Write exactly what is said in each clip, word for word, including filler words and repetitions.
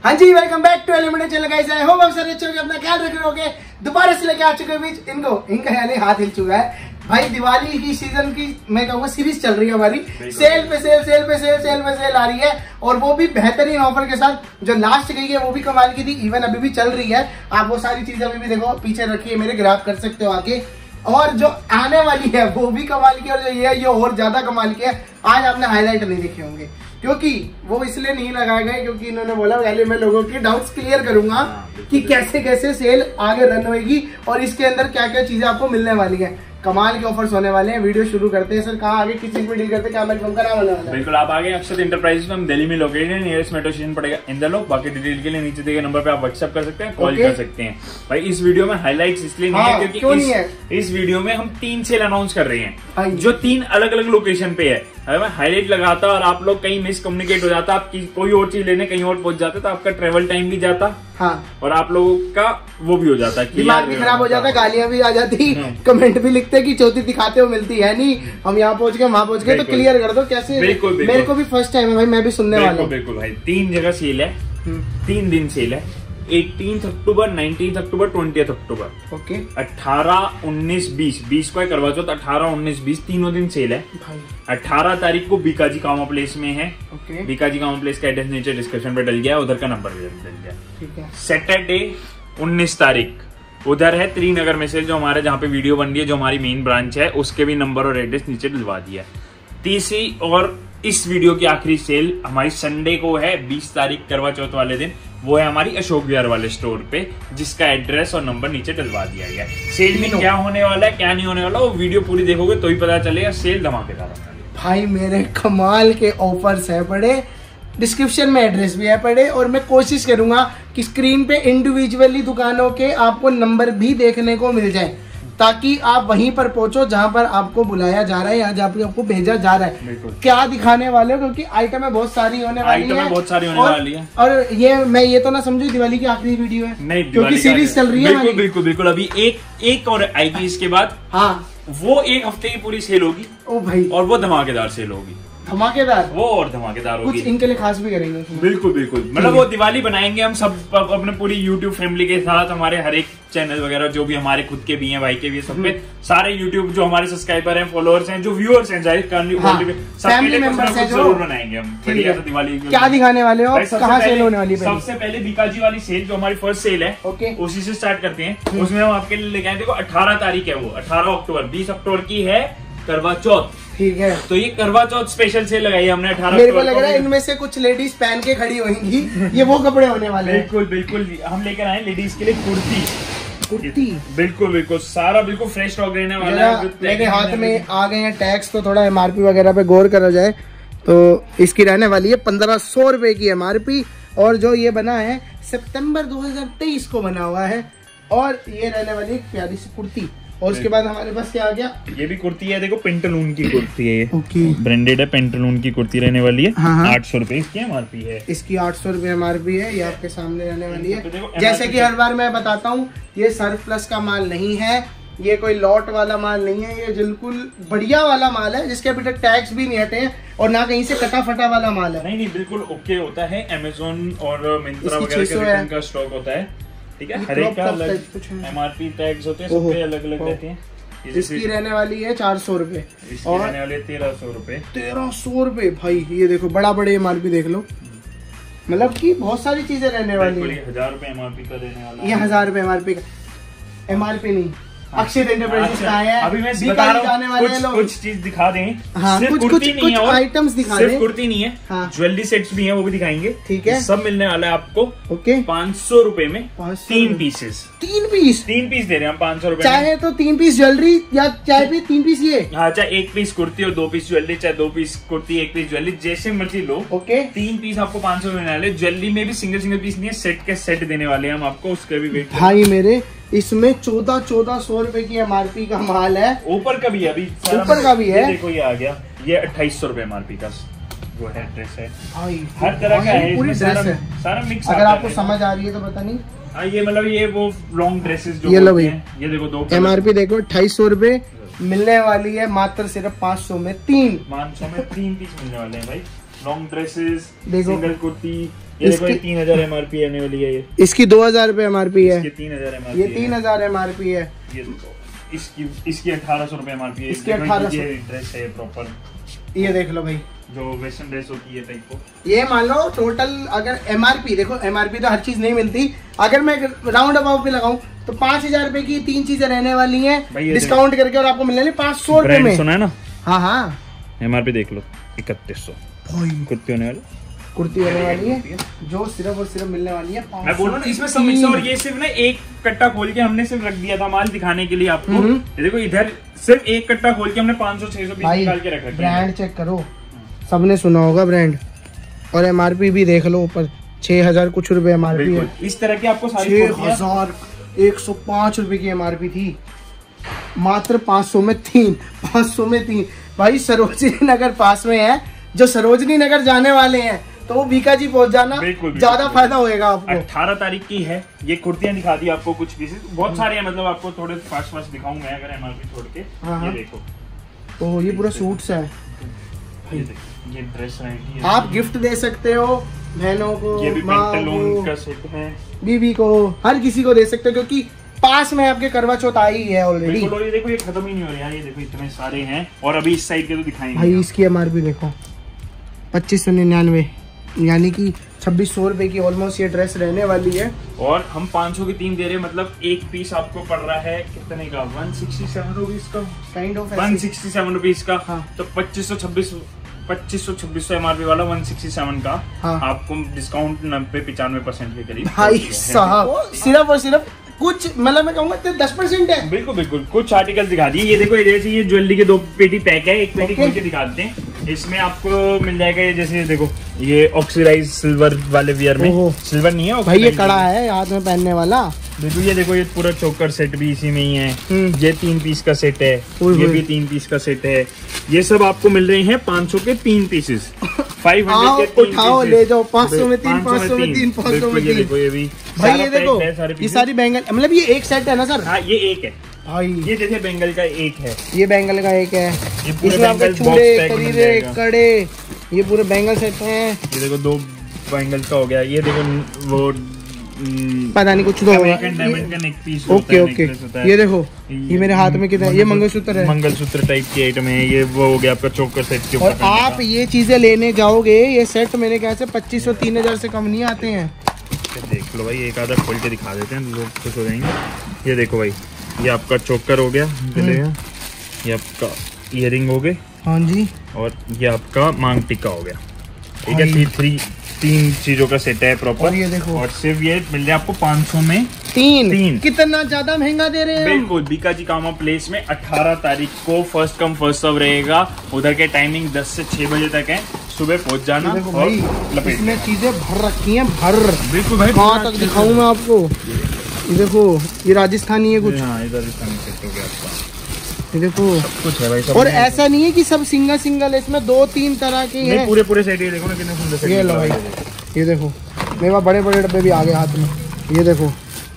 हाँ जी, welcome back to eliminate channel guys. I hope आप सारे अच्छे होंगे, अपना ख्याल रख रहे होंगे। दोबारा से लेके आ चुके हैं बीच इनको इनका यानी हाथ हिल चुका है भाई। दिवाली की सीजन की मैं कहूँगा सीरीज चल रही है हमारी। सेल पे सेल सेल पे सेल सेल पे सेल आ रही है और वो भी बेहतरीन ऑफर के साथ। जो लास्ट गई है वो भी कमाल की थी, इवन अभी भी चल रही है। आप वो सारी चीजें अभी भी देखो पीछे रखी है मेरे, ग्राफ कर सकते हो आके। और जो आने वाली है वो भी कमाल की, और जो ये है ये और ज्यादा कमाल की है। आज आपने हाईलाइट नहीं देखे होंगे क्योंकि वो इसलिए नहीं लगाए गए क्योंकि इन्होंने बोला पहले मैं लोगों के डाउट्स क्लियर करूंगा कि कैसे कैसे सेल आगे रन होगी और इसके अंदर क्या क्या चीजें आपको मिलने वाली है। कमाल के ऑफर्स होने वाले हैं। वीडियो शुरू करते हैं सर। कहाँ आगे किस चीज पे डील करते हैं, क्या मेरे का नाम होने वाला है? बिल्कुल, आप आगे अक्षत इंटरप्राइजेस में हम दिल्ली में लोकेटेड है। नियरेस्ट मेट्रो स्टेशन पड़ेगा इंदर लोग। बाकी डिटेल के लिए नीचे दिए गए नंबर पे आप व्हाट्सएप कर सकते हैं, कॉल कर सकते हैं। भाई इस वीडियो में हाईलाइट्स इसलिए नहीं है क्योंकि क्यों नहीं है? इस वीडियो में हम तीन सेल अनाउंस कर रहे हैं जो तीन अलग अलग लोकेशन पे है। अगर मैं हाईलाइट लगाता और आप लोग कहीं मिस कम्युनिकेट हो जाता, आप कोई और चीज लेने कहीं और पहुंच जाते तो आपका ट्रेवल टाइम भी जाता। हाँ। और आप लोगों का वो भी हो जाता, दिमाग भी खराब हो जाता, गालियां भी आ जाती, कमेंट भी लिखते कि चौथी दिखाते हो मिलती है नहीं, हम यहाँ पहुंच गए वहां पहुंच गए। तो क्लियर कर दो कैसे। बिल्कुल, मेरे को भी फर्स्ट टाइम है भाई, मैं भी सुनने वाला हूँ। बिल्कुल भाई, तीन जगह सेल है, तीन दिन सेल है। अठारह अक्टूबर, उन्नीस अक्टूबर, बीस अक्टूबर। ओके। अठारह उन्नीस बीस बीस को है करवा चौथ। अठारह उन्नीस बीस तीनों दिन सेल है। अठारह तारीख को बीकाजी कामा प्लेस में है। ओके। बीकाजी कामा प्लेस का एड्रेस नीचे डिस्क्रिप्शन पे डल गया, उधर का नंबर भी डल गया। ठीक है। सैटरडे उन्नीस तारीख उधर है त्रिनगर में सेल, जो हमारे जहाँ पे वीडियो बन रही है, जो हमारी मेन ब्रांच है, उसके भी नंबर और एड्रेस नीचे डलवा दिया। तीसरी और इस वीडियो की आखिरी सेल हमारी संडे को है, बीस तारीख करवा चौथ वाले दिन। वो है हमारी अशोक विहार वाले स्टोर पे, जिसका एड्रेस और नंबर नीचे डलवा दिया गया है। सेल में क्या होने वाला है क्या नहीं होने वाला वो वीडियो पूरी देखोगे तो ही पता चलेगा। सेल धमाकेदार भाई, मेरे कमाल के ऑफर्स है पड़े, डिस्क्रिप्शन में एड्रेस भी है पड़े। और मैं कोशिश करूंगा कि स्क्रीन पे इंडिविजुअली दुकानों के आपको नंबर भी देखने को मिल जाए ताकि आप वहीं पर पहुंचो जहां पर आपको बुलाया जा रहा है या जहां पर आपको भेजा जा रहा है। क्या दिखाने वाले हो क्योंकि आइटम बहुत सारी होने वाली है, बहुत सारी होने और, वाली है। और ये मैं ये तो ना समझू दिवाली की आखिरी वीडियो है, नहीं क्योंकि सीरीज चल रही है। बिल्कुल बिल्कुल बिल्कुल। अभी एक एक और आएगी इसके बाद। हाँ, वो एक हफ्ते की पूरी सेल होगी। ओ भाई, और वो धमाकेदार सेल होगी। धमाकेदार वो और धमाकेदार होगी। कुछ इनके लिए खास भी करेंगे। बिल्कुल बिल्कुल, मतलब वो दिवाली बनाएंगे हम सब अपने पूरी यूट्यूब फैमिली के साथ। हमारे हर एक चैनल वगैरह जो भी हमारे खुद के भी हैं, भाई के भी, सब पे सारे यूट्यूब जो हमारे सब्सक्राइबर हैं, फॉलोअर्स हैं, जो व्यूअर्स हैं, फैमिली मेंबर्स हैं, जरूर बनाएंगे हम बढ़िया दिवाली। क्या दिखाने वाले हो, कहाँ सेल होने वाली है? सबसे पहले बीकाजी वाली सेल जो हमारी फर्स्ट सेल है, ओके, उसी से स्टार्ट करते हैं। उसमें हम आपके लिए लेके आए, देखो अठारह तारीख है, वो अठारह अक्टूबर, बीस अक्टूबर की है करवा चौथ। ठीक है, तो ये करवा चौथ स्पेशल सेल लगाई हमने अठारह। मेरे को लग रहा है इनमें से कुछ लेडीज पहन के खड़ी होंगी, ये वो कपड़े होने वाले हैं। बिल्कुल बिल्कुल, हम लेकर आए लेडीज के लिए कुर्ती। कुर्ती बिल्कुल बिल्कुल, सारा बिल्कुल फ्रेश स्टॉक रहने वाला है। मेरे हाथ में आ गए हैं टैक्स, तो थोड़ा एमआरपी वगैरह पे गौर करा जाए तो इसकी रहने वाली है पंद्रह सौ रुपए की एमआरपी। और जो ये बना है सितंबर दो हजार तेईस को बना हुआ है, और ये रहने वाली एक प्यारी सी कुर्ती। और उसके बाद हमारे पास क्या आ गया, ये भी कुर्ती है, देखो पेंटालून की कुर्ती है ये। ओके, ब्रांडेड है, पेंटालून की कुर्ती रहने वाली है। आठ सौ रुपए इसकी एमआरपी है। इसकी आठ सौ रुपए एमआरपी है, ये आपके सामने रहने वाली है। जैसे कि हर बार मैं बताता हूँ, ये सर्फ प्लस का माल नहीं है, ये कोई लॉट वाला माल नहीं है, ये बिल्कुल बढ़िया वाला माल है जिसके अभी तक टैक्स भी नहीं हटे हैं और ना कहीं से कटा फटा वाला माल है। नहीं नहीं, बिल्कुल ओके होता है। अमेजोन और मिंत्रा वगैरह का स्टॉक होता है। ठीक है, हर एक का अलग एमआरपी टैग्स होते हैं, सबके अलग अलग रहते हैं। इसकी रहने वाली है चार सौ रुपए और रहने वाली है तेरह सौ रुपए। तेरह सौ रुपए भाई, ये देखो बड़ा बड़े एमआरपी देख लो, मतलब कि बहुत सारी चीजें रहने वाली है। हजार रुपए एमआरपी का रहने वाला है। ये हजार रुपए एमआरपी का एमआरपी नहीं, अक्षय इंटरप्राइजेस का है। अभी मैं बता रहा हूँ, कुछ, कुछ चीज दिखा दें। हाँ, सिर्फ कुछ, कुर्ती कुछ, नहीं कुछ है, आइटम्स दिखा सिर्फ कुर्ती नहीं है। हाँ, ज्वेलरी सेट्स भी हैं, वो भी दिखाएंगे। ठीक है, सब मिलने वाला है आपको। ओके, पाँच सौ रुपए में तीन पीसेस। तीन पीस तीन पीस दे रहे हैं हम पाँच सौ रुपए। चाहे तो तीन पीस ज्वेलरी या चाहे भी तीन पीस ये। हाँ, चाहे एक पीस कुर्ती और दो पीस ज्वेलरी, चाहे दो पीस कुर्ती एक पीस ज्वेलरी, जैसे मर्जी लो। ओके, तीन पीस आपको पाँच सौ मिलने वाले। ज्वेलरी में भी सिंगल सिंगल पीस नहीं है, सेट के सेट देने वाले हैं हम आपको, उसका भी वेट। भाई मेरे इसमें चौदह चौदह सौ रुपए की एमआरपी का माल है। ऊपर का भी है, अभी ऊपर का भी है। देखो ये आ गया, ये अट्ठाईस सौ रुपए एमआरपी का वो है ड्रेस है। हर तरह का है, पूरी ड्रेस है, सारा मिक्स। अगर आपको समझ आ रही है तो पता नहीं। हाँ, ये मतलब ये वो लॉन्ग ड्रेसेस जो ये लो भाई, ये देखो दो एमआरपी देखो अट्ठाईस सौ रुपए मिलने वाली है मात्र सिर्फ पाँच सौ में तीन। पाँच सौ में तीन पीस मिलने वाले हैं भाई। लॉन्ग ड्रेसेस, सिंगल कुर्ती, ये देखो ये तीन हजार एम आर पी आने वाली है। ये इसकी दो हजार रूपए एम आर पी है। तीन हजार एम आर पी ये तीन हजार एम आर पी है। ये इसकी इसकी अठारह सौ रूपये एम आर पी है। इसकी अठारह सौ ड्रेस है प्रॉपर। ये देख लो भाई, जो वेस्टर्न ड्रेस होती है टाइप को। ये मान लो टोटल अगर एमआरपी देखो, एमआरपी तो हर चीज नहीं मिलती, अगर मैं राउंड अबाउट पे लगाऊं तो पांच हजार रूपए की तीन चीजें रहने वाली हैं डिस्काउंट करके, और आपको मिलने वाली पाँच सौ रूपये में। सुना है ना? हाँ हाँ, एमआरपी देख लो इकतीस सौ। कुर्ती होने वाली कुर्ती होने वाली है जो सिर्फ और सिर्फ मिलने वाली है। मैं बोल रहा हूँ इसमें सब मिक्स है। और ये सिर्फ ना एक कट्टा खोल के हमने सिर्फ रख दिया था माल दिखाने के लिए आपको। ये देखो इधर सिर्फ एक कट्टा खोल के हमने पाँच सौ छह सौ पीस निकाल के रख रखा। ब्रांड चेक करो, सबने सुना होगा ब्रांड, और एमआरपी भी देख लो ऊपर छह हजार कुछ रुपए एमआरपी है। इस तरह की आपको सारी छह हजार एक सौ पांच रुपए की एमआरपी थी, मात्र पाँच सौ में तीन। पाँच सौ में तीन भाई। सरोजनी नगर पास में है, जो सरोजनी नगर जाने वाले हैं तो वो बीका जी पहुंच जाना, ज्यादा फायदा होएगा आपको। अठारह तारीख की है ये। कुर्तियां दिखा दी आपको, कुछ पीसेस बहुत सारे हैं, मतलब आपको थोड़े फास्ट फास्ट दिखाऊं मैं अगर एमआरपी छोड़ के। हाँ, ये देखो, तो ये पूरा सूट्स है। ये देखो, ये ड्रेस है, आप गिफ्ट दे सकते हो बहनों को, ये भी पेंटालून का सेट है, बीबी को, हर किसी को दे सकते हो, क्योंकि पास में आपके करवा चौथ आई है ऑलरेडी। ये देखो ये खत्म ही नहीं हो रहा है। ये देखो इतने सारे हैं, और अभी इस साइड के तो दिखाएंगे भाई। इसकी एमआरपी देखो पच्चीस सौ निन्यानवे, यानी कि छब्बीस सौ रुपए की ऑलमोस्ट ये ड्रेस रहने वाली है। और हम पाँच सौ की तीन दे रहे हैं, मतलब एक पीस आपको पड़ रहा है कितने का? वन सिक्सटी सेवन रुपीज का, kind of one sixty seven rupees का। हाँ। तो पच्चीस सौ छब्बीस पच्चीस सौ छब्बीस सौ एमआरपी वाला वन सिक्सटी सेवन का। हाँ। आपको डिस्काउंट नब्बे पिचानवे परसेंट के करीब। भाई साहब सिर्फ और सिर्फ कुछ, मतलब मैं कहूँगा दस परसेंट है। बिल्कुल बिल्कुल। कुछ आर्टिकल दिखा दिए। ये देखो, ये जैसे ये ज्वेलरी के दो पेटी पैक है, एक पेटी खोल के दिखा देते हैं। इसमें आपको मिल जाएगा ये, जैसे देखो ये ऑक्सीडाइज सिल्वर वाले वियर में, सिल्वर नहीं है भाई, ये कड़ा है हाथ में पहनने वाला। देखो ये देखो, ये पूरा चोकर सेट भी इसी में ही है। ये तीन पीस का सेट है, ये भी तीन पीस का सेट है। ये सब आपको मिल रहे हैं पाँच सौ के तीन पीसेस। फाइव हंड्रेड के उठाओ ले जाओ, पाँच सौ में तीन, पाँच सौ में तीन, पाँच सौ में तीन। देखो ये भी भाई, ये देखो ये सारी बैंगल, मतलब ये एक सेट है ना सर? हाँ, ये एक है भाई। ये जैसे बेंगल का एक है, ये बेंगल का एक है। इसमें आपको चूड़े, करीरे, कड़े, ये पूरे बेंगल सेट हैं। ये देखो दो बेंगल का हो गया। ये देखो वो पता नहीं कुछ तो होगा। ओके ओके, ये देखो ये मेरे हाथ में कितना, ये मंगलसूत्र है, मंगलसूत्र टाइप की आइटम है। ये वो हो गया आपका चोकर सेट के ऊपर। और आप ये चीजें लेने जाओगे, ये सेट मेरे ख्याल से पच्चीस सौ तीन हजार से कम नहीं आते हैं। देख लो भाई, एक आधा खोल के दिखा देते हैं, लोग खुश हो जाएंगे। ये देखो भाई, ये आपका चोकर हो गया, ये आपका इयरिंग हो गए, हाँ जी, और ये आपका मांग टिक्का हो गया। ठीक है, थ्री थ्री तीन चीजों का सेट है प्रॉपर। और ये देखो, और सिर्फ ये मिल जाए आपको पाँच सौ में तीन। तीन कितना ज्यादा महंगा दे रहे हैं। बिल्कुल। बीका जी कामा प्लेस में अठारह तारीख को फर्स्ट कम फर्स्ट सर्व रहेगा। उधर के टाइमिंग दस से छह बजे तक है, सुबह पहुंच जाना। देखो भाई, इसमें चीजें भर रखी हैं, भर। बिल्कुल भाई, कहाँ तक दिखाऊं मैं आपको? ये देखो, ये राजस्थानी है कुछ। हाँ, ये राजस्थानी सेट हो गया आपका। ये देखो सब कुछ है भाई, सब। और ऐसा नहीं है कि सब सिंगल सिंगल है, इसमें दो तीन तरह के हैं। पूरे पूरे सेट। ये देखो ना कितने सुंदर सेट। ये लो भाई, ये देखो मेरे पास बड़े बड़े डब्बे भी आ गए हाथ में। ये देखो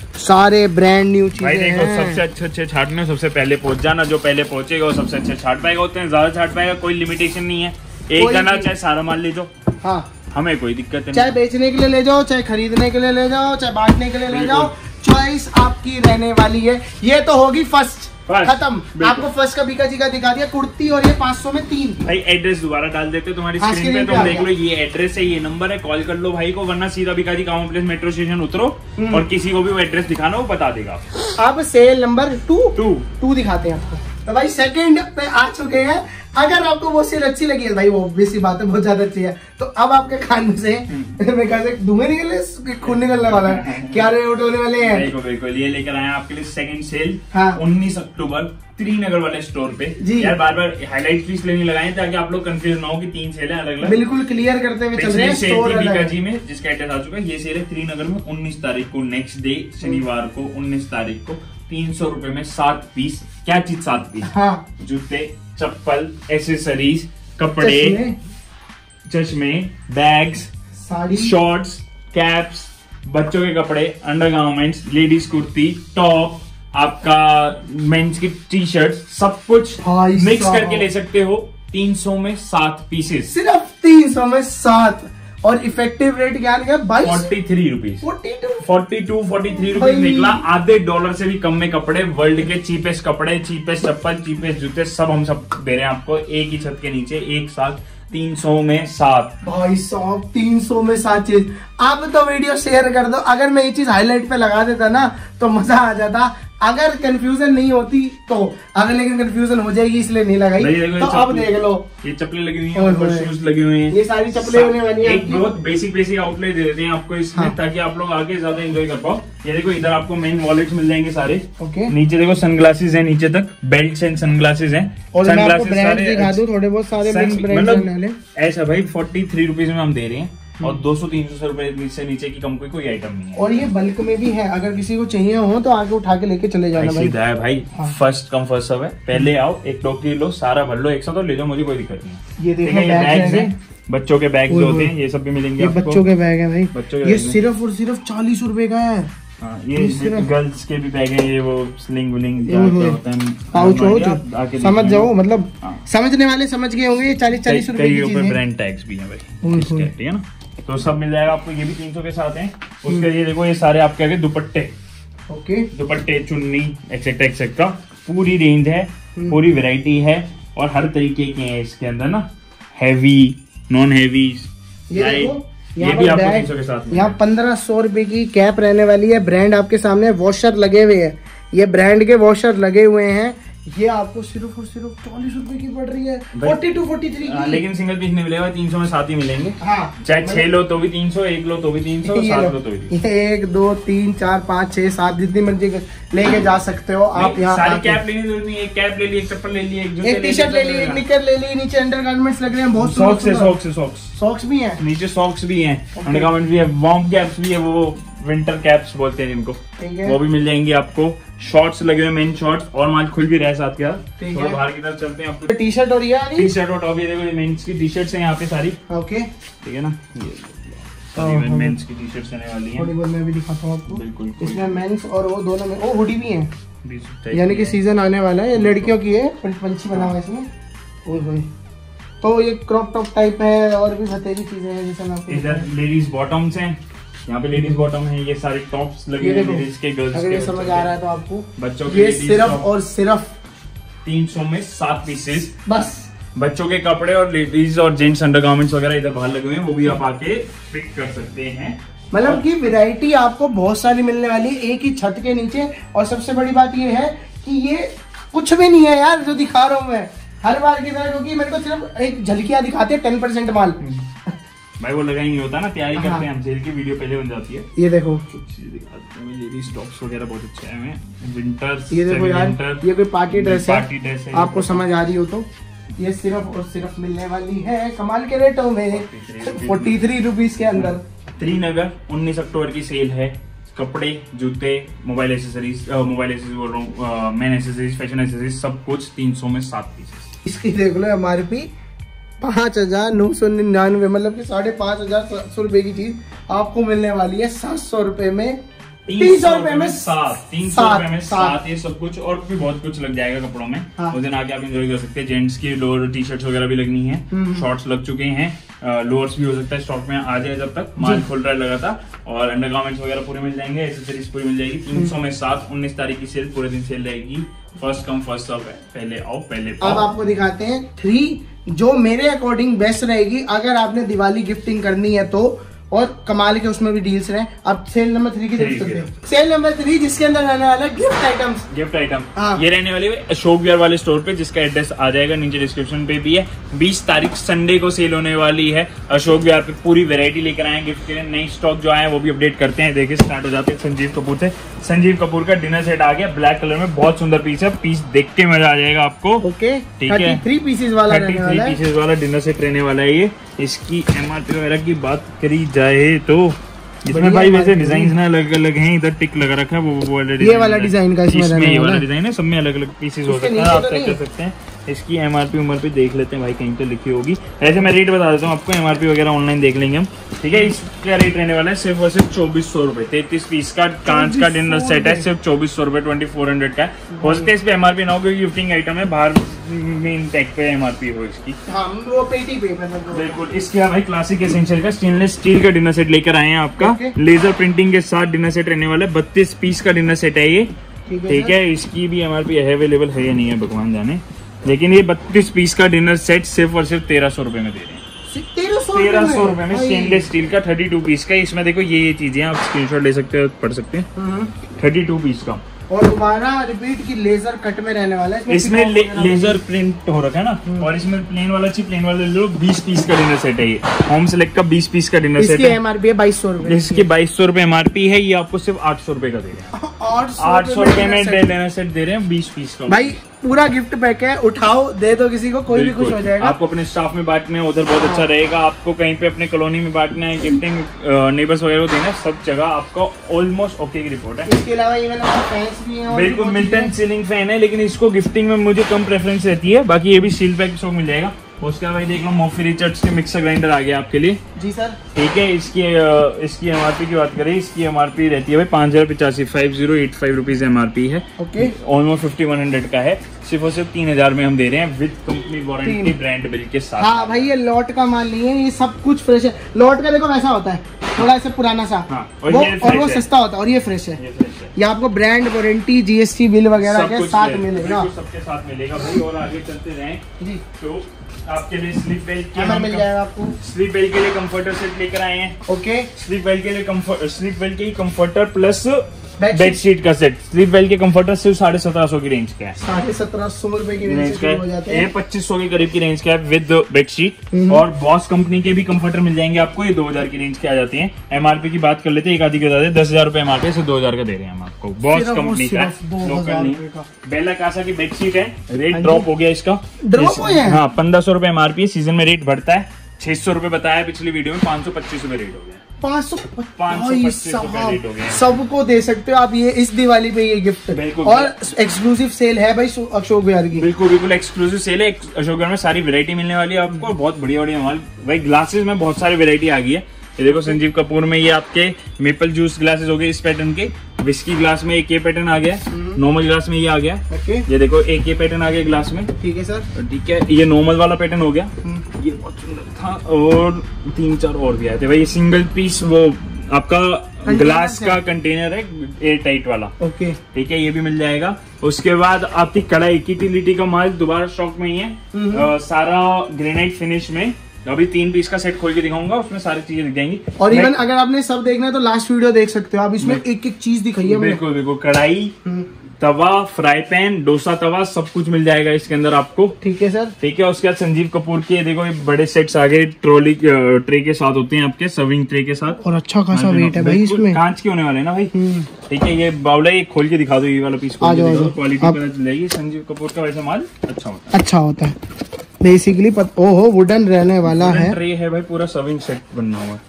सारे ब्रांड न्यू चीजें भाई। देखो, हैं। सबसे अच्छे अच्छे छाटने सबसे पहले पहुंच जाना। जो पहले पहुंचेगा वो सबसे अच्छे छाट पाएगा, उतने ज्यादा छाट पाएगा। कोई लिमिटेशन नहीं है, एक करना चाहे सारा माल ले जाओ। हाँ, हमें कोई दिक्कत नहीं। चाहे बेचने के लिए ले जाओ, चाहे खरीदने के लिए ले जाओ, चाहे बांटने के लिए ले जाओ, चॉइस आपकी रहने वाली है। ये तो होगी फर्स्ट खत्म। आपको फर्स्ट का बीका जी का दिखा दिया कुर्ती, और ये पाँच सौ में तीन। भाई एड्रेस दोबारा डाल देते तुम्हारी स्क्रीन पे, तुम देख लो। ये एड्रेस है, ये नंबर है, कॉल कर लो भाई को, वरना सीधा Bhikaji Cama place metro station उतरो और किसी को भी वो एड्रेस दिखाना, वो बता देगा। अब sale number two two two दिखाते हैं आपको। तो भाई सेकंड पे आ चुके हैं। अगर आपको वो सेल अच्छी लगी है भाई, वो ऑब्वियसली बात है, बहुत ज्यादा अच्छी है, तो अब आपके खान में से मेरे ख्याल से धुएं निकलने, खून निकलने वाला है। क्या रेट होने वाले हैं? बिल्कुल बिल्कुल, ये लेकर आए आपके लिए सेकंड सेल। हाँ। उन्नीस अक्टूबर त्रिनगर वाले स्टोर पे। जी यार, बार बार हाईलाइट प्लीज लेने लगाए ताकि आप लोग कंफ्यूज ना हो कि तीन सेल है अलग अलग। बिल्कुल क्लियर करते हुए चल रहे हैं। स्टोर बीका जी में जिसका एड्रेस आ चुका है, ये सेल है त्रिनगर में उन्नीस तारीख को, नेक्स्ट डे शनिवार को उन्नीस तारीख को। तीन सौ रुपए में सात पीस। क्या चीज सात पीस? हाँ। जूते, चप्पल, एसेसरीज, कपड़े, चश्मे, बैग्स, साड़ी, शॉर्ट्स, कैप्स, बच्चों के कपड़े, अंडरगारमेंट्स, लेडीज कुर्ती, टॉप, आपका मेंस की टी शर्ट, सब कुछ मिक्स करके ले सकते हो। तीन सौ में सात पीसेस, सिर्फ तीन सौ में सात। और इफेक्टिव रेट क्या निकला? बाईस forty three rupees forty two forty two forty three rupees निकला। आधे डॉलर से भी कम में कपड़े, वर्ल्ड के चीपेस्ट कपड़े, चीपेस्ट चप्पल, चीपेस्ट जूते, सब हम सब दे रहे हैं आपको एक ही छत के नीचे, एक साथ तीन सौ में सात। भाई साहब तीन सौ में सात चीज। आप तो वीडियो शेयर कर दो। अगर मैं ये चीज हाईलाइट पे लगा देता ना तो मजा आ जाता। अगर कंफ्यूजन नहीं होती तो, अगर लेकिन कंफ्यूजन हो जाएगी इसलिए नहीं लगाई। तो अब देख लो, ये चप्पलें लगी हुई हैं, ऊपर शूज लगे हुए हैं, ये सारी चप्पलें होने वाली हैं। एक बहुत बेसिक बेसिक आउटलेट दे देते हैं आपको इसमें, हाँ। ताकि आप लोग आगे ज्यादा एंजॉय कर पाओ। ये देखो इधर आपको मेन वॉलेट्स मिल जाएंगे सारे। ओके। नीचे देखो सनग्लासेस है, नीचे तक बेल्ट एंड सनग्लासेस है। सनग्लासेस सारे दिखा दूं, थोड़े बहुत सारे मतलब ऐसा भाई फोर्टी थ्री रुपीज में हम दे रहे हैं और दो सौ तीन सौ रुपए से नीचे की कम कोई कोई आइटम नहीं है। और ये बल्क में भी है, अगर किसी को चाहिए हो तो आगे उठा के लेके चले जाना भाई। सीधा है भाई, हाँ। फर्स्ट कम फर्स्ट सर्व है। पहले आओ, एक टोकरी लो, सारा भर लो, एक साथ तो ले जाओ, मुझे कोई दिक्कत नहीं। ये देखो बैग्स हैं, बच्चों के बैग जो होते हैं ये सब भी मिलेंगे आपको। बच्चों के बैग है भाई, बच्चों ये सिर्फ और सिर्फ चालीस रुपए का है। हाँ, ये गर्ल्स के भी बैग है, ये वो स्लिंग विलिंग पाउच हो, समझ जाओ, मतलब समझने वाले समझ गए होंगे। ये चालीस चालीस रुपए की चीज है। ब्रांड टैग्स भी है भाई, ठीक है ना। तो सब मिल जाएगा आपको, ये भी तीन सौ के साथ हैं। उसके लिए देखो ये सारे आपके आगे दुपट्टे, ओके, दुपट्टे, चुन्नी एक्सेट्रा एक्सेट्रा, पूरी रेंज है, पूरी वैरायटी है और हर तरीके के हैं इसके अंदर ना, हैवी, नॉन हैवी, ये, ये भी आपको तीन सौ के साथ। यहाँ पंद्रह सौ रुपए की कैप रहने वाली है। ब्रांड आपके सामने, वॉशर लगे हुए हैं, ये ब्रांड के वॉशर लगे हुए हैं। ये आपको सिर्फ और सिर्फ चालीस रुपए की पड़ रही है, फोर्टी टू फोर्टी थ्री की। लेकिन सिंगल पीस नहीं मिलेगा, तीन सौ में सात ही मिलेंगे। हाँ, चाहे छह लो तो भी तीन सौ, एक लो तो भी तीन सौ, सात लो तो भी तीन सौ। एक दो तीन चार पाँच छह सात जितनी मर्जी लेके जा सकते हो आप। यहाँ सारी कैप लेनी जरूरत नहीं है, एक कैप ले ली, एक चप्पल ले ली, एक टी शर्ट ले ली, एक निकर ले ली, नीचे अंडरगारमेंट्स लग रहे हैं बहुत। सॉक्स है, सॉक्स है, सॉक्स सॉक्स भी है, नीचे सॉक्स भी है, अंडरगारमेंट्स भी है, वार्म कैप्स भी है, वो विंटर कैप्स बोलते हैं जिनको, वो भी मिल जाएंगे आपको। शॉर्ट्स लगे हुए, मेन शॉर्ट्स, और माल खुल भी रहा है साथ के साथ। थोड़ा बाहर की तरफ चलते हैं आपको। टी शर्ट और ये टी शर्ट और टॉप, ये देखो मेंस की टी शर्ट्स हैं यहाँ पे सारी। ओके, ठीक है ना, ये मेंस की टी शर्ट्स आने वाली हैं। थोड़ी बहुत मैं भी दिखाता हूँ आपको। बिल्कुल, इसमें मेंस और वो दोनों में, ओ हुडी भी है, यानी कि सीजन आने वाला है। ये लड़कियों की है, पंछी बना हुआ है इसमें। तो ये क्रॉप टॉप टाइप है, और भी बतेरी चीजें हैं जैसे मैं। इधर लेडीज बॉटम्स हैं, यहाँ पे लेडीज बॉटम है, ये सारे टॉप्स लगे हैं लेडीज के, गर्ल्स के। अगर ये समझ आ रहा है तो आपको बच्चों के ये सिर्फ और सिर्फ तीन सौ में सात पीसेस बस। बच्चों के कपड़े और लेडीज और जेंट्स अंडरगारमेंट्स वगैरह इधर बाहर लगे हुए हैं, वो भी आप आके पिक कर सकते हैं। मतलब की वैरायटी आपको बहुत सारी मिलने वाली है एक ही छत के नीचे। और सबसे बड़ी बात ये है कि ये कुछ भी नहीं है यार जो दिखा रहा हूँ मैं हर बार की तरह, क्योंकि मेरे को सिर्फ एक झलकियां दिखाते हैं टेन परसेंट माल। भाई वो लगा ही नहीं होता ना, तैयारी हाँ। करते हैं हम, सेल की वीडियो पहले बन जाती है। ये देखो कुछ चीजें दिखाते हैं, लेडीज टॉप्स वगैरह बहुत अच्छे हैं, विंटर्स। ये देखो यार, ये कोई पार्टी ड्रेस है, पार्टी ड्रेस है, आपको समझ आ रही हो तो ये सिर्फ और सिर्फ मिलने वाली है कमाल के रेटों में, फोर्टी थ्री रुपीज के अंदर। त्रिनगर उन्नीस अक्टूबर की सेल है। कपड़े, जूते, मोबाइल एसेसरीज, मोबाइल एसेसरीज बोल रहा हूँ, मैन एसेसरीज, फैशन एसेसरीज, सब कुछ तीन सौ में सात पीसेस। इसकी देख लो एमआरपी पाँच हजार नौ सौ निन्यानवे, मतलब कि साढ़े पाँच हजार सात सौ रुपए की चीज आपको मिलने वाली है सात सौ रुपए में, तीन सौ रुपए में सात, तीन सौ रुपए में सात। ये सब कुछ और भी बहुत कुछ लग जाएगा कपड़ों में। हाँ। उस दिन आके आप एंजॉय कर सकते हैं। जेंट्स की लोअर टी शर्ट्स वगैरह भी लगनी है, शॉर्ट्स लग चुके हैं, लोअर्स भी हो सकता है स्टॉक में आ जाए, जब तक माल खुल रहा है लगातार। और अंडरगारमेंट्स वगैरह पूरे मिल जाएंगे, एसेसरीज पूरी मिल जाएगी। तीन सौ में सात, उन्नीस तारीख की सेल, पूरे दिन सेल रहेगी। फर्स्ट कम फर्स्ट सर्व है, पहले आओ पहले पाओ। अब आपको दिखाते हैं थ्री जो मेरे अकॉर्डिंग बेस्ट रहेगी अगर आपने दिवाली गिफ्टिंग करनी है तो, और कमाल के उसमें भी डील्स रहे। अब सेल नंबर थ्री की देख सकते हैं, सेल नंबर थ्री जिसके अंदर रहने वाला है गिफ्ट आइटम्स। गिफ्ट आइटम हाँ। ये रहने वाली है अशोक विहार वाले स्टोर पे, जिसका एड्रेस आ जाएगा नीचे डिस्क्रिप्शन पे भी है। बीस तारीख संडे को सेल होने वाली है अशोक विहार पे। पूरी वैरायटी लेकर आए गिफ्ट के लिए, नई स्टॉक जो आए वो भी अपडेट करते हैं। देखिए स्टार्ट हो जाते हैं संजीव कपूर से। संजीव कपूर का डिनर सेट आ गया ब्लैक कलर में, बहुत सुंदर पीस है, पीस देख के मजा आ जाएगा आपको। ओके, ठीक है, थ्री पीसेस वाला थर्टी थ्री पीसेस वाला डिनर सेट रहने वाला है ये। इसकी एमआरपी वगैरह की बात करी जाए तो इसमें भाई वैसे डिजाइन ना अलग अलग हैं, इधर टिक लगा रखा है, वो वो वाला ये वाला डिजाइन का इसमें इसमें ये वाला डिजाइन है, सब में अलग अलग पीसेस हो सकते हैं, आप चेक कर सकते हैं। इसकी एमआरपी उमर पे देख लेते हैं भाई, कहीं तो लिखी होगी। ऐसे मैं रेट बता देता हूँ आपको, एमआरपी वगैरह ऑनलाइन देख लेंगे हम, ठीक है। इसका रेट रहने वाला है सिर्फ और सिर्फ चौबीस सौ रुपए। तैतीस पीस का कांच का डिनर सेट है, सिर्फ चौबीस सौ रुपए, ट्वेंटी फोर हंड्रेड का। हो सकता है इस पे एमआरपी ना हो क्योंकि गिफ्टिंग आइटम है, बाहर मेन टैग पे एमआरपी हो इसकी। हाँ, वो पेटी पे मतलब बिल्कुल। इसके भाई क्लासिक एसेंशियल का स्टेनलेस स्टील का डिनर सेट लेकर आए हैं आपका। okay. लेजर प्रिंटिंग के साथ डिनर सेट रहने वाला है। बत्तीस पीस का डिनर सेट है ये। ठीक है, इसकी भी एमआरपी अवेलेबल है या नहीं है भगवान जाने, लेकिन ये बत्तीस पीस का डिनर सेट सिर्फ और सिर्फ तेरह सौ रुपए में दे रहे हैं। तेरह सौ रुपए में स्टेनलेस स्टील का थर्टी टू पीस का। इसमें देखो ये ये चीजें आप स्क्रीनशॉट ले सकते हो, पढ़ सकते हैं। थर्टी टू पीस का और दोबारा रिपीट की लेजर कट में रहने वाला है। इसमें ले, लेजर प्रिंट हो रखा है ना। और इसमें प्लेन वाला चाहिए, प्लेन वाले लो। बीस पीस का डिनर सेट है ये। होम सेलेक्ट का बीस पीस का डिनर सेट है। एमआरपी है बाईस सौ रुपए। इसकी बाईस सौ रुपए एमआरपी है। ये आपको सिर्फ आठ सौ रुपए का दे रहे हैं। आठ सौ रुपए में डिनर सेट दे रहे हैं बीस पीस का। भाई पूरा गिफ्ट पैक है, उठाओ दे दो किसी को, कोई भी खुश हो जाएगा। आपको अपने स्टाफ में बांटना है, उधर बहुत अच्छा रहेगा। आपको कहीं पे अपने कॉलोनी में बांटना है, गिफ्टिंग नेबर्स वगैरह को देना है, सब जगह आपको ऑलमोस्ट ओके की रिपोर्ट है। इसके अलावा इवन फैंस भी हैं। बिल्कुल मिल्टन सीलिंग फैन है, लेकिन इसको गिफ्टिंग में मुझे कम प्रेफरेंस रहती है। बाकी ये भी सील पैक शो मिल जाएगा। उसके बाद भाई देख लो मोफी रिचर्ड्स के मिक्सर ग्राइंडर आ गया आपके लिए। जी सर। ठीक है, इसकी इसकी एमआरपी की बात करें, इसकी एमआरपी रहती है भाई पाँच हजार पचासी five zero eight five rupees MRP है। Okay, almost fifty one hundred का है। सिर्फ और सिर्फ तीन हजार में हम दे रहे हैं with company warranty brand bill के साथ। हाँ भाई, ये लॉट का माल नहीं है, ये सब कुछ फ्रेश है। लॉट का देखो वैसा होता है, थोड़ा ऐसे पुराना सा। हाँ, और, वो, ये और वो सस्ता होता है, और ये फ्रेश है। ये आपको ब्रांड वारंटी जीएसटी बिल वगैरह के साथ मिलेगा। सबके साथ मिलेगा भाई। और आगे चलते रहें जी, तो आपके लिए स्लीप बेल्ट के मिल जाएगा आपको। स्लीप बेल्ट के लिए कंफर्टर सेट लेकर आए हैं। ओके, स्लीप बेल्ट के लिए कंफर्ट स्लीप बेल्ट के कंफर्टर प्लस बेडशीट का सेट। स्लीप बेल्ट के कंफर्टर सिर्फ साढ़े सत्रह सौ की रेंज का है। साढ़े सत्रह सौ रुपए की रेंज का है। ये पच्चीस सौ के करीब की रेंज का है विद बेडशीट। और बॉस कंपनी के भी कंफर्टर मिल जाएंगे आपको। ये दो हजार की रेंज के आ जाते हैं। एमआरपी की बात कर लेते हैं, एक आधी के बता दे, दस हजार रुपए एमआरपी से दो हजार का दे रहे हैं हम आपको। बॉस कंपनी का, लोकल नहीं। बेला कासा की बेडशीट है। रेट ड्रॉप हो गया इसका। ड्रॉप हो गया? हाँ, पंद्रह सौ रुपए एमआरपी। सीजन में रेट बढ़ता है। छह सौ रुपए बताया पिछली वीडियो में, पाँच सौ पच्चीस रुपए रेट हो गया। पाँच सौ पाँच सबको दे सकते हो आप ये इस दिवाली पे ये गिफ्ट। और एक्सक्लूसिव सेल है भाई अशोक विहार की। बिल्कुल बिल्कुल एक्सक्लूसिव सेल है। अशोक विहार में सारी वैरायटी मिलने वाली है आपको। बहुत बढ़िया बढ़िया माल भाई। ग्लासेस में बहुत सारी वैरायटी आ गई है। ये देखो संजीव कपूर में ये आपके मेपल जूस ग्लासेस हो गए इस पैटर्न के। विस्की ग्लास में एक ये पैटर्न आ गया। नॉर्मल ग्लास में ये आ गया। ओके, ये देखो एक ये पैटर्न आ गया ग्लास में। ठीक है सर। ठीक है, ये नॉर्मल वाला पैटर्न हो गया। ये बहुत सुंदर था। और तीन चार और भी आए थे भाई। ये सिंगल पीस वो आपका ग्लास का कंटेनर है, एयर टाइट वाला। ओके, ठीक है, ये भी मिल जाएगा। उसके बाद आपकी कढ़ाई की टिलिटी का माल दोबारा स्टॉक में ही है। आ, सारा ग्रेनाइट फिनिश में। अभी तीन पीस का सेट खोल के दिखाऊंगा, उसमें सारी चीजें दिख जाएंगी। और इवन अगर आपने सब देखना है तो लास्ट वीडियो देख सकते हो आप। इसमें एक एक चीज दिखाई है। बिल्कुल बिल्कुल, कढ़ाई, तवा, फ्राई पैन, डोसा तवा, सब कुछ मिल जाएगा इसके अंदर आपको। ठीक है सर। ठीक है, उसके बाद संजीव कपूर के देखो ये बड़े सेट्स आ गए। ट्रॉली ट्रे के साथ होते हैं आपके, सर्विंग ट्रे के साथ। और अच्छा खासा वेट है भाई इसमें। कांच के होने वाले ना भाई। ठीक है, ये बाउल है, ये खोल के दिखा दो। ये वाला पीस क्वालिटी पता चल जाएगी। संजीव कपूर का वैसे माल अच्छा होता है। अच्छा होता है बेसिकली। ओहो, वुडन रहने वाला है। ट्रे है भाई, पूरा सर्विंग सेट बनना हुआ।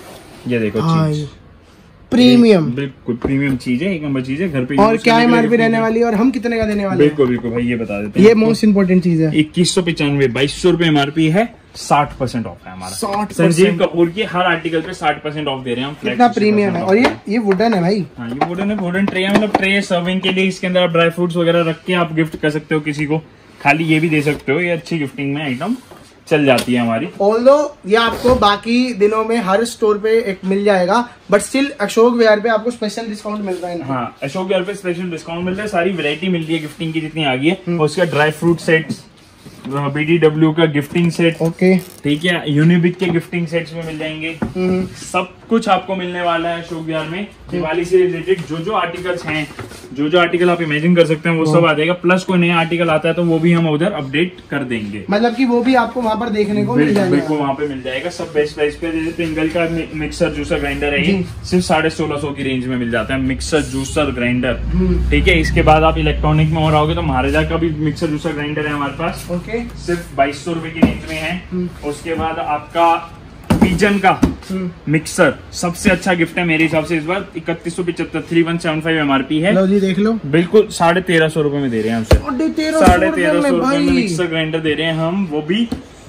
ये देखो चीज प्रीमियम, बिल्कुल प्रीमियम चीज है, एक नंबर चीज है घर पे। और क्या एमआरपी रहने वाली है और हम कितने का देने वाले हैं? बिल्कुल बिल्कुल भाई, ये बता देते हैं। ये मोस्ट इम्पोर्टेंट चीज है। इक्कीस सौ पिचानवे बाईस सौ रुपए एमआरपी है। साठ परसेंट ऑफ है हमारा। साठ संजीव कपूर की हर आर्टिकल पे साठ परसेंट ऑफ दे रहे हैं हम। कितना प्रीमियम है। और ये ये वुडन है भाई। हाँ, ये वुडन है। वुडन ट्रे है, मतलब ट्रे सर्विंग के लिए। इसके अंदर आप ड्राई फ्रूट्स वगैरह रख के आप गिफ्ट कर सकते हो किसी को। खाली ये भी दे सकते हो। ये अच्छी गिफ्टिंग में आइटम चल जाती है हमारी। ऑल्दो ये आपको बाकी दिनों में हर स्टोर पे एक मिल जाएगा, बट स्टिल अशोक विहार पे आपको स्पेशल डिस्काउंट मिल रहा है। हाँ, अशोक विहार पे स्पेशल डिस्काउंट मिल रहा है। सारी वैरायटी मिल रही है गिफ्टिंग की जितनी आ गई है। उसका ड्राई फ्रूट सेट्स, बीडीडब्ल्यू का गिफ्टिंग सेट। ओके, ठीक है, यूनिबिक के गिफ्टिंग सेट्स में मिल जाएंगे। सब कुछ आपको मिलने वाला है अशोक विहार में। दिवाली से रिलेटेड जो जो आर्टिकल्स हैं, जो जो आर्टिकल आप इमेजिन कर सकते हैं, वो सब आ जाएगा। प्लस कोई नया आर्टिकल आता है तो वो भी हम उधर अपडेट कर देंगे। मतलब कि वो भी आपको वहाँ पर देखने को मिल जाएगा। बिल्कुल वहाँ पे मिल जाएगा सब बेस्ट प्राइस पे। जैसे पिंगल का मिक्सर जूसर ग्राइंडर है, ये सिर्फ साढ़े सोलह सौ की रेंज में मिल जाता है। Mixer juicer grinder. ठीक है, इसके बाद आप इलेक्ट्रॉनिक में और आओगे तो महाराजा का भी मिक्सर जूसर ग्राइंडर है हमारे पास। ओके, सिर्फ बाईस सौ रुपए की रेंज में है। उसके बाद आपका पिजन का मिक्सर सबसे अच्छा गिफ्ट है मेरे हिसाब से इस बार। इकतीस सौ पिछहत्तर three one seven five MRP है। लो जी देख लो, बिल्कुल साढ़े तेरह सौ रुपए में दे रहे हैं हमसे। साढ़े तेरह सौ रुपए में मिक्सर ग्राइंडर दे रहे हैं हम, वो भी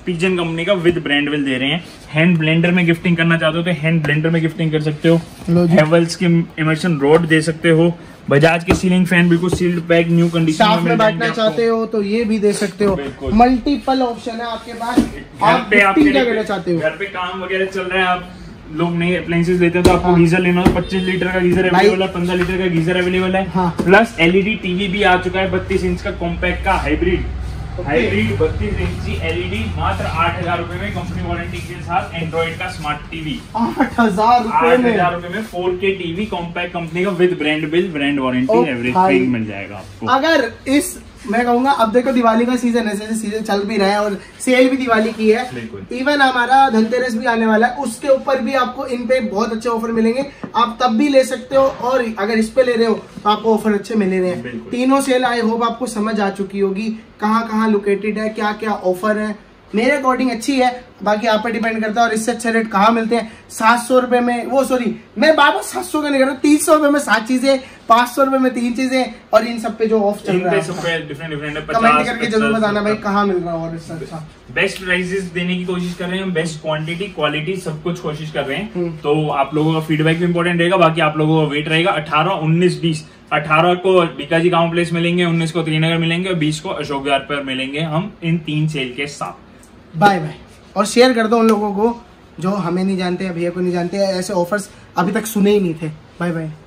पिजन कंपनी का विद ब्रांड विल दे रहे हैं। हैंड ब्लेंडर में गिफ्टिंग करना चाहते हो तो हैंड ब्लेंडर में गिफ्टिंग कर सकते हो। हेवल्स की इमर्शन रोड दे सकते हो। बजाज के सीलिंग फैन बिल्कुल सील्ड पैक न्यू कंडीशन में बैठना चाहते हो तो ये भी दे सकते हो। मल्टीपल ऑप्शन है आपके पास। घर पे आप क्या करना चाहते हो, घर पे काम वगैरह चल रहा है, आप लोग नए अप्लायंसेस लेते हैं तो आपको गीजर लेना हो, पच्चीस लीटर का गीजर अवेलेबल है, पंद्रह लीटर का गीजर अवेलेबल है। हाँ। प्लस एलईडी टीवी भी आ चुका है, बत्तीस इंच का कॉम्पैक्ट का हाइब्रिड हाइब्रिड बत्तीस इंची एलईडी मात्र आठ हजार रूपए में कंपनी वारंटी के साथ। एंड्रॉइड का स्मार्ट टीवी आठ हजार रूपए आठ हजार रूपए में फोर के टीवी कॉम्पैक्ट कंपनी का with brand bill, brand warranty, everything मिल जाएगा आपको। अगर इस मैं कहूंगा अब देखो दिवाली का सीजन है, जैसे सीजन चल भी रहा है और सेल भी दिवाली की है, इवन हमारा धनतेरस भी आने वाला है, उसके ऊपर भी आपको इन पे बहुत अच्छे ऑफर मिलेंगे। आप तब भी ले सकते हो और अगर इस पे ले रहे हो तो आपको ऑफर अच्छे मिल रहे हैं। तीनों सेल आई होप आपको समझ आ चुकी होगी कहाँ कहाँ लोकेटेड है, क्या क्या ऑफर है। मेरे अकॉर्डिंग अच्छी है, बाकी आप पे डिपेंड करता है। और इससे अच्छे रेट कहाँ मिलते हैं? सात सौ रुपए में, वो सॉरी मैं बाबा सात सौ का नहीं कर रहा, तीन सौ रुपए में सात चीजें, पाँच सौ रुपए में तीन चीजें, और इन सब पे जो ऑफ चल रहा है डिफरेंट डिफरेंट कमेंट करके जरूर बताना भाई कहाँ मिल रहा है। और इससे अच्छा बेस्ट प्राइसेस देने की कोशिश कर रहे हैं, बेस्ट क्वांटिटी क्वालिटी सब कुछ कोशिश कर रहे हैं। तो आप लोगों का फीडबैक भी इंपॉर्टेंट रहेगा, बाकी आप लोगों का वेट रहेगा। अठारह उन्नीस बीस अठारह को बीकाजी गांव प्लेस मिलेंगे, उन्नीस को त्रिनगर मिलेंगे और बीस को अशोक विहार पर मिलेंगे हम इन तीन सेल के साथ। Bye bye. और शेयर कर दो उन लोगों को जो हमें नहीं जानते, भैया को नहीं जानते, ऐसे ऑफर्स अभी तक सुने ही नहीं थे। Bye bye.